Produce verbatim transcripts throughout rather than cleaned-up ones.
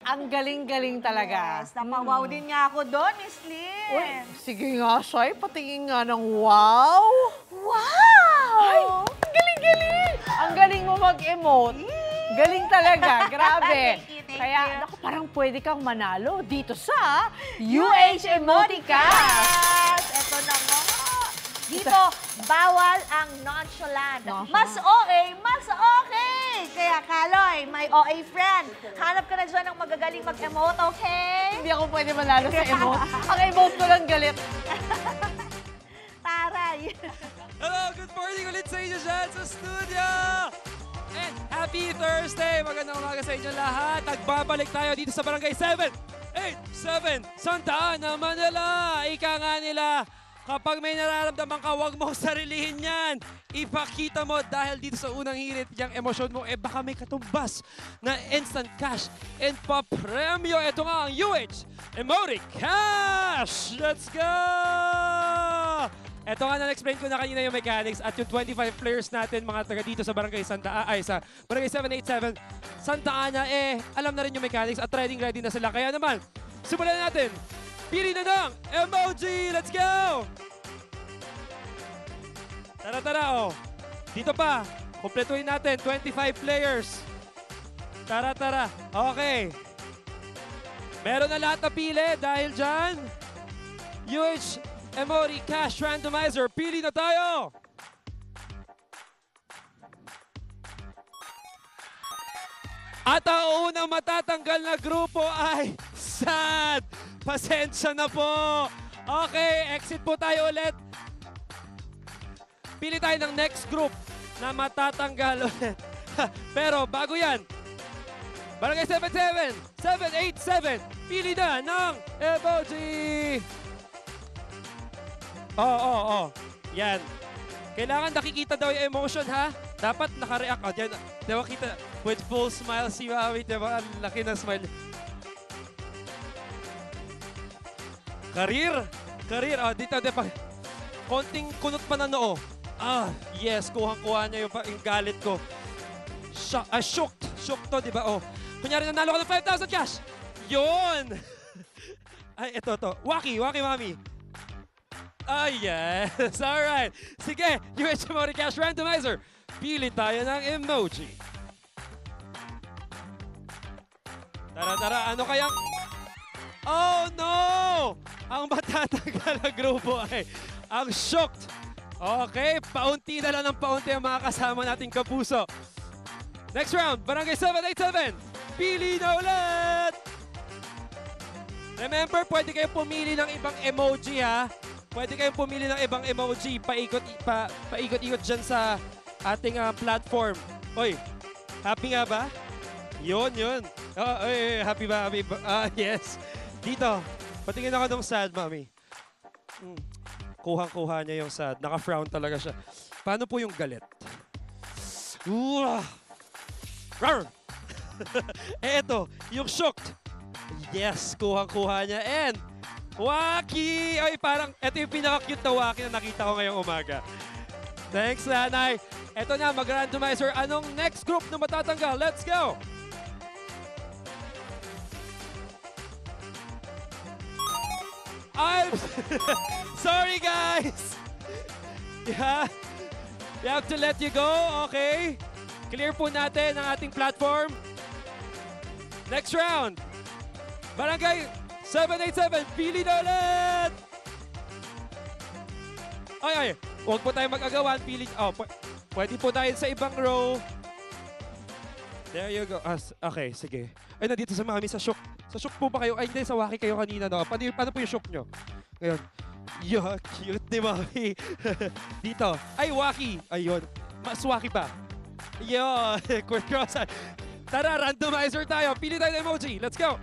Ang galing-galing talaga. Yes, napawaw din nga ako doon, Miss Lynn. Uy, sige nga, Shai, patingin nga ng wow. Wow! Ay, ang galing-galing. Ang galing mo mag-emote. Galing talaga, grabe. Thank you, thank Kaya, you. naku, parang pwede kang manalo dito sa U H Emoticast. Ito na nga. Dito, bawal ang nonchalant. Aha. Mas O A, mas okay. Kaya, Kaloy, my O A friend, hanap ka na dyan ng magagaling mag-emote, okay? Hindi ako pwede manalo sa emote. Ang emote ko lang galit. Taray. Hello, good morning ulit sa inyo dyan sa studio! And happy Thursday! Magandang umaga sa inyo lahat. Nagbabalik tayo dito sa Barangay seven eight seven Santa Ana, Manila. Ika nga nila, kapag may nararamdaman ka, huwag mong sarilihin yan. Ipakita mo dahil dito sa unang hirit, yung emosyon mo, eh baka may katumbas na instant cash and papremyo. Ito nga ang U H Emoticast! Let's go! Ito nga, na-explain ko na kanina yung mechanics at yung twenty-five players natin, mga taga dito sa Barangay Santa Ana, ay sa Barangay seven eight seven Santa Ana, eh, alam na rin yung mechanics at ready ready na sila. Kaya naman, simulan natin. Pili na ng emoji! Let's go! Tara, tara, oh. Dito pa, kumpletuhin natin, twenty-five players. Tara, tara. Okay. Meron na lahat na pili dahil dyan. U H Emoticast Randomizer, pili na tayo! At ang unang matatanggal na grupo ay sad! Pasensya na po! Okay, exit po tayo ulit. Pili tayo ng next group na matatanggal ulit. Pero bago yan, Barangay seven seven seven eight seven, pili na ng emoji! Oo, oh, oo, oh, oo. Oh. Yan. Kailangan nakikita daw yung emotion, ha? Dapat nakareact. Oh, yan. Diba kita, with full smile si Mami, diba? Ang laki ng smile. Karir. Karir. Oh, dito, diba? Konting kunot pa na noo. Ah, yes. Kuhang-kuha niya yung, yung galit ko. Shock, ah, shocked. Shocked to, diba? Oh. Kunyari, nanalo ko ng five thousand cash. Yun! Ay, ito, ito. Waki, waki, Mami. Ah, yes. Alright. Sige, U H Emoticast Randomizer. Pili tayo ng emoji. Tara, tara. Ano kayang... Oh, no! Ang matatanggal na grupo ay ang shocked. Okay, paunti na lang ng paunti ang mga kasama nating kapuso. Next round, Barangay seven eight seven. Pili na ulit! Remember, pwede kayo pumili ng ibang emoji, ha? Pwede kayong pumili ng ibang emoji, paikot, pa, paikot-ikot dyan sa ating uh, platform. Oy, happy nga ba? Yun, yun. Oh, oy, happy ba? Happy ba? Ah, yes. Dito, patingin ako ng sad, Mami. Hmm. Kuhang-kuha niya yung sad. Naka-frown talaga siya. Paano po yung galit? Ooh. Rawr! Eh, eto, yung shocked. Yes, kuhang-kuha niya. And... Waki! Ay, parang ito yung pinaka-cute na Waki na nakita ko ngayong umaga. Thanks, Nanay. Ito na, mag-randomizer. Anong next group na matatanggal? Let's go! I'm sorry, guys! Yeah. We have to let you go, okay? Clear po natin ang ating platform. Next round. Barangay seven eight seven, pili na ulit! Ay, ay, huwag po tayo mag-agawan, pili. Oh, pwede po tayo sa ibang row. There you go. Ah, okay, sige. Ay, nandito sa Mami, sa shock. Sa shock po ba kayo? Ay, hindi, sa Waki kayo kanina. No? Paano, paano po yung shock nyo? Ngayon. Yo, cute ni Mami. Dito. Ay, Waki. Ayun. Mas Waki pa. Yo, quick cross. Tara, randomizer tayo. Pili tayo ng emoji. Let's go.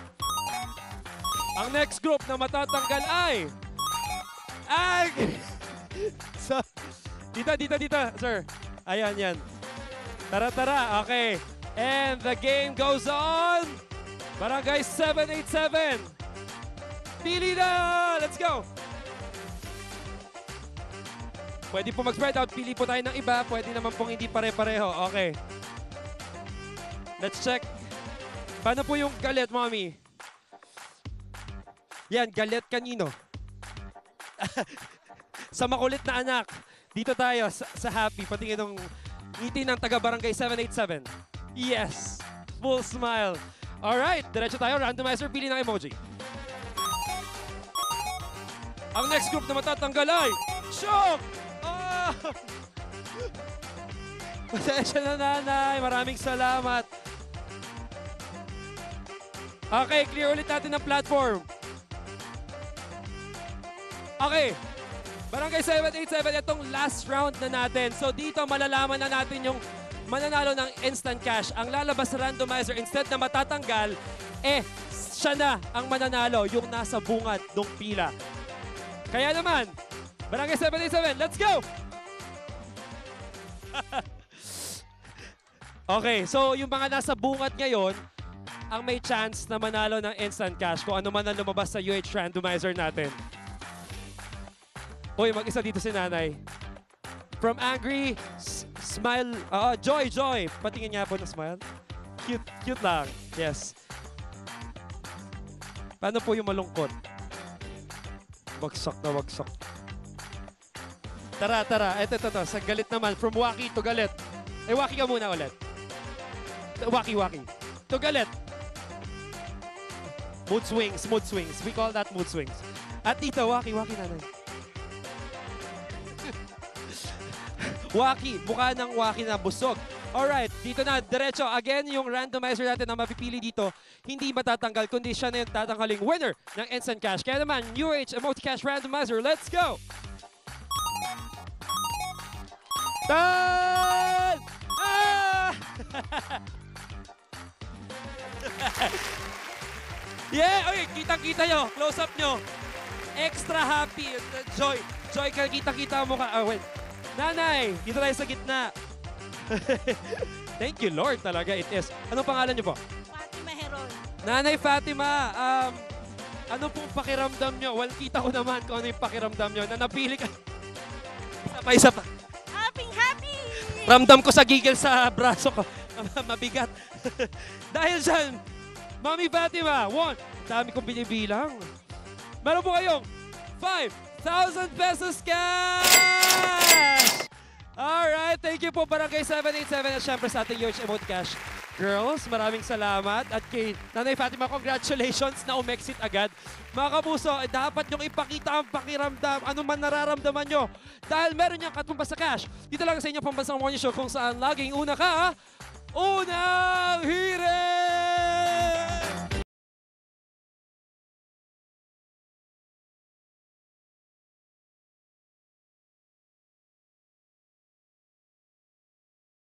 Ang next group na matatanggal ay... Ay! So, dito, dito, dito, sir. Ayan, yan. Tara, tara. Okay. And the game goes on. Barangay seven eight seven. Pili na! Let's go! Pwede po mag-spread out. Pili po tayo ng iba. Pwede naman pong hindi pare-pareho. Okay. Let's check. Paano po yung galit, mommy? Yan, galit kanino? Sa makulit na anak. Dito tayo sa, sa happy. Patingin ng ngiti ng taga-barangay seven eight seven. Yes! Full smile. Alright, diretso tayo. Randomizer, pili ng emoji. Ang next group na matatanggal ay Shock! Ah! Pasensya na, nanay. Maraming salamat. Okay, clear ulit natin ang platform. Okay. Barangay seven eight seven, itong last round na natin. So dito malalaman na natin yung mananalo ng instant cash. Ang lalabas sa randomizer, instead na matatanggal, eh, siya na ang mananalo, yung nasa bungad ng pila. Kaya naman, Barangay seven eight seven, let's go! Okay, so yung mga nasa bungad ngayon, ang may chance na manalo ng instant cash kung ano man ang lumabas sa U H randomizer natin. Uy, mag-isa dito si nanay. From angry, s- smile, uh, joy, joy. Patingin niya po na smile. Cute, cute lang. Yes. Paano po yung malungkot? Wagsak na wagsak. Tara, tara. Eto, eto, eto. Sa galit naman. From Waki to galit. Eh, Waki ka muna ulit. Waki, Waki. To galit. Mood swings, mood swings. We call that mood swings. At dito, Waki, Waki nanay. Waki, mukha ng Waki na busog. Alright, dito na, diretso. Again, yung randomizer natin na mapipili dito, hindi matatanggal, kundi siya na yung tatanggaling winner ng instant cash. Kaya naman, U H Emote Cash Randomizer, let's go! Tan! Ah! Yeah! Okay, kitang-kita nyo. Close up nyo. Extra happy. Joy. Joy, kitang-kita mo ka. Oh, wait. Nanay, dito tayo sa gitna. Thank you, Lord, talaga it is. Anong pangalan niyo po? Fatima Heron. Nanay Fatima, um, ano pong pakiramdam niyo? Well, kita ko naman kung ano yung pakiramdam niyo na napili ka. Isa pa, isa pa. Happy, happy! Ramdam ko sa gigil sa braso ko. Mabigat. Dahil dyan, Mami Fatima, one, dami kong binibilang. Meron po kayong five thousand pesos cash! Alright, thank you po Barangay seven eight seven at syempre sa ating U H Emote Cash. Girls, maraming salamat. At kay Nanay Fatima, congratulations na umexit agad. Mga kapuso, eh, dapat niyong ipakita ang pakiramdam, ano man nararamdaman nyo. Dahil meron niyang katumbas sa cash. Dito lang sa inyong pambansang morning show kung saan laging una ka, unang hirit!